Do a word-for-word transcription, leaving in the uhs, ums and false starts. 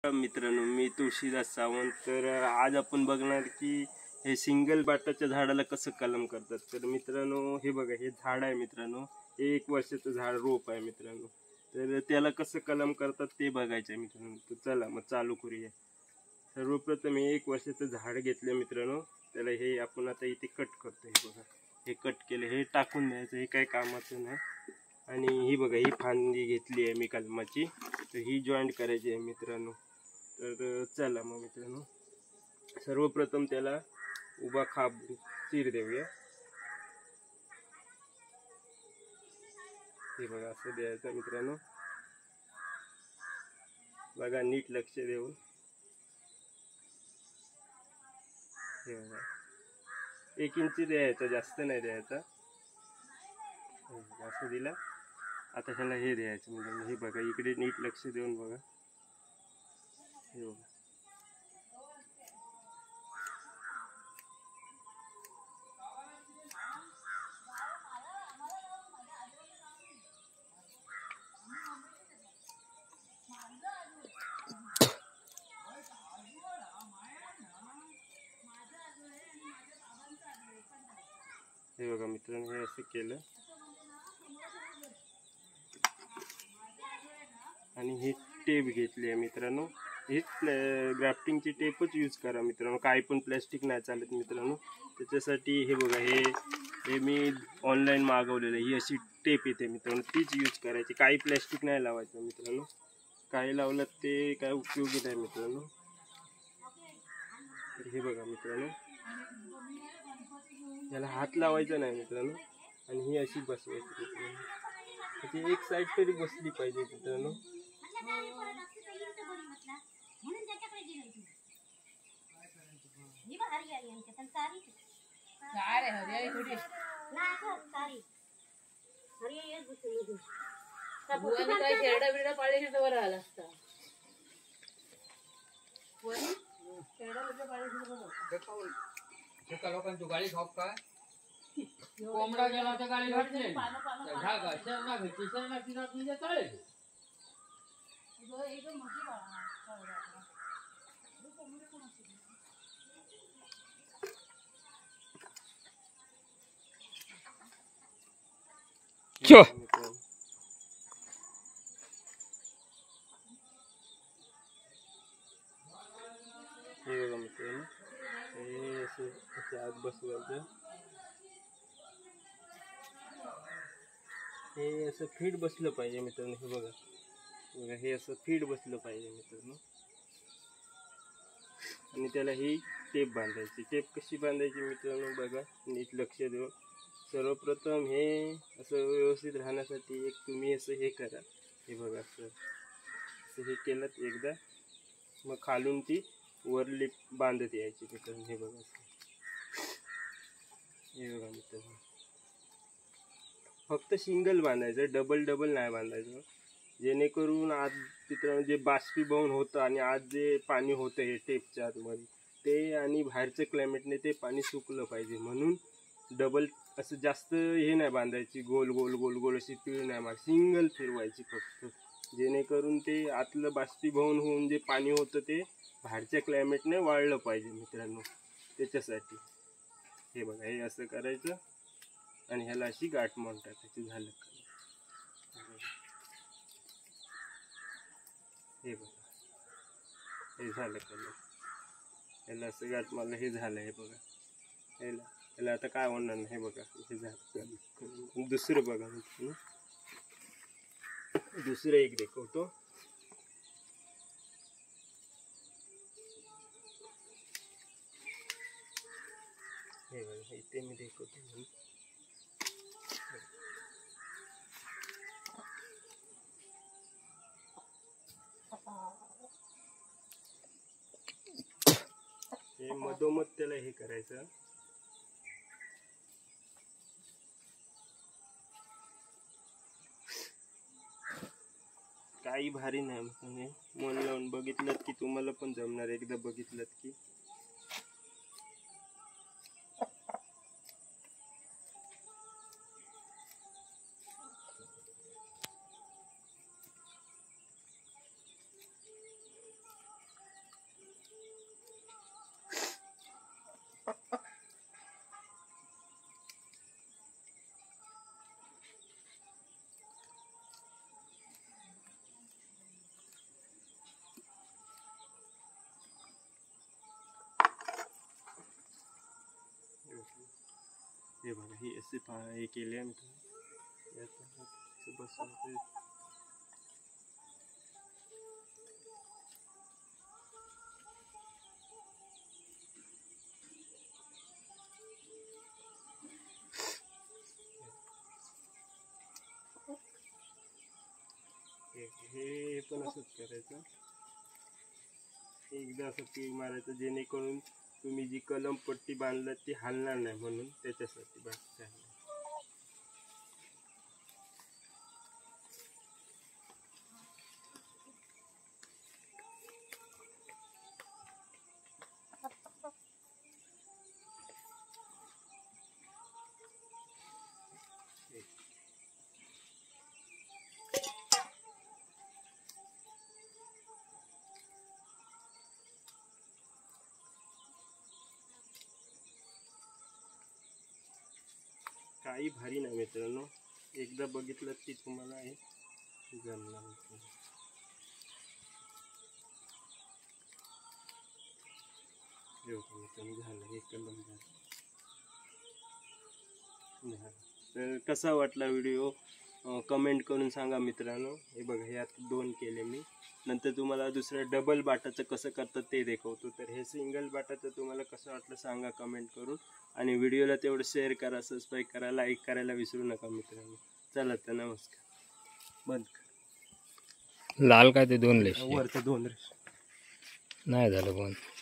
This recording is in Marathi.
मित्रांनो, मी तुळशीदास सावंत. तर आज आपण बघणार की हे सिंगल बाटाच्या झाडाला कसं कलम करतात. तर मित्रांनो, हे बघा, हे झाड आहे मित्रांनो. हे एक वर्षाचं झाड रोप आहे मित्रांनो. तर त्याला कसं कलम करतात ते बघायचं आहे मित्रांनो. तर चला मग चालू करूया. सर्वप्रथम हे एक वर्षाचं झाड घेतलं मित्रांनो. त्याला हे आपण आता इथे कट करतो. हे बघा, हे कट केलं, हे टाकून द्यायचं, हे काही कामाचं नाही. आणि ही बघा, ही फांदी घेतली आहे मी कलमाची, तर ही जॉईंट करायची आहे मित्रांनो. तर चला मग मित्रांनो, सर्वप्रथम त्याला उभा खांब चीर देऊया. हे बघा, असं द्यायचं मित्रांनो. बघा, नीट लक्ष देऊन. हे बघा, एक इंची द्यायचा, जास्त नाही द्यायचा. असं दिला. आता ह्याला हे द्यायचं मित्रांनो. हे बघा, इकडे नीट लक्ष देऊन बघा. हे बघा, हे बघा मित्रांनो, हे असं केलं. आणि ही टेप घेतली आहे मित्रांनो. हीच ग्राफ्टिंगची टेपच यूज करा मित्रांनो. काही पण प्लॅस्टिक नाही चालत मित्रांनो. त्याच्यासाठी हे बघा, हे हे मी ऑनलाईन मागवलेलं. ही अशी टेप येते मित्रांनो, तीच यूज करायची. काही प्लॅस्टिक नाही लावायचं मित्रांनो. काही लावलं ते काय उपयोगी नाही मित्रांनो. तर हे बघा मित्रांनो, याला हात लावायचा नाही मित्रांनो. आणि ही अशी बसवायची मित्रांनो. ती एक साईड तरी बसली पाहिजे मित्रांनो. लोकांची गाडी खाऊ काय कोंबडा गेला तर गाडी घातली ढाका शरणा भेटली शरणा किना तुझ्या तळे चो हे बघा मित्रांनो, हे असं असं आत बसवायचं. हे असं फिट बसलं पाहिजे मित्रांनो. हे बघा बघा, हे असं फिट बसलं पाहिजे मित्रांनो. आणि त्याला ही टेप बांधायची. टेप कशी बांधायची मित्रांनो बघा, नीट लक्ष देऊ. सर्वप्रथम हे असं व्यवस्थित राहण्यासाठी एक तुम्ही असं हे करा. हे बघा, असं असं हे केलं एकदा, मग खालून ती वरली बांधत यायची मित्रांनो. हे बघा, हे बघा मित्रांनो, फक्त सिंगल बांधायचं, डबल डबल नाही बांधायचं. जेणेकरून आज मित्रांनो जे बाष्पीभवन होतं आणि आज जे पाणी होतं हे टेपच्या आतमध्ये, ते आणि बाहेरचं क्लायमेटने ते पाणी सुकलं पाहिजे. म्हणून डबल असं जास्त हे नाही बांधायची, गोल गोल गोल गोल अशी पिळ नाही मार, सिंगल फिरवायची फक्त. जेणेकरून ते आतलं बाष्पीभवन होऊन जे पाणी होतं ते बाहेरच्या क्लायमेटने वाळलं पाहिजे मित्रांनो. त्याच्यासाठी हे बघा, हे असं करायचं आणि ह्याला अशी गाठ मारून टाकायची. झालं. हे बघा, हे झालं कलर. ह्याला असं गाठ मारलं, हे झालं. हे बघा, ह्याला ह्याला आता काय होणार नाही. हे बघा, हे झालं. दुसरं बघा मित्रांनो, दुसरं एक दाखवतो. हे बघा, इथे मी दाखवतो. हे मधोमध त्याला हे करायचं. काही भारी नाही म्हणजे मन लावून बघितलं की तुम्हाला पण जमणार. एकदा बघितलं की हे असे पा हे केले आहे मित्रांनो. यात असं बसवते. हे हे पण असंच करायचं. एकदा असं पीक मारायचं जेणेकरून तुम्ही जी कलम पट्टी बांधलात ती हलणार नाही, म्हणून त्याच्यासाठी बाकी काही नाही. काही भारी नाही मित्रांनो, एकदा बघितलं की तुम्हाला हे जमणार. मित्रांनो झालं, एक कलम झालं. तर कसा वाटला व्हिडिओ कमेंट करून सांगा मित्रांनो. हे बघा, हे आता दोन केले मी. नंतर तुम्हाला दुसरं डबल बाटाचं कसं करतात ते दाखवतो. तर हे सिंगल बाटाचं तुम्हाला कसं वाटलं सांगा कमेंट करून. आणि व्हिडिओला तेवढं शेअर करा, सबस्क्राईब करा, लाईक करायला विसरू नका मित्रांनो. चला तर नमस्कार. बंद कर. लाल काय ते दोन रेष वरचं दोन रेष नाही झालं बंद.